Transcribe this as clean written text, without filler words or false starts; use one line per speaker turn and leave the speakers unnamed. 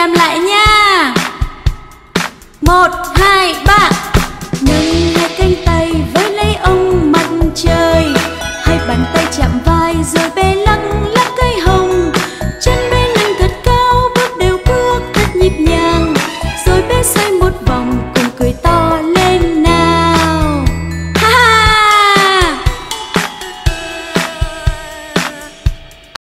làm lại nha. 1, 2, 3. Nâng hai cánh tay với lấy ông mặt trời, hai bàn tay chạm vào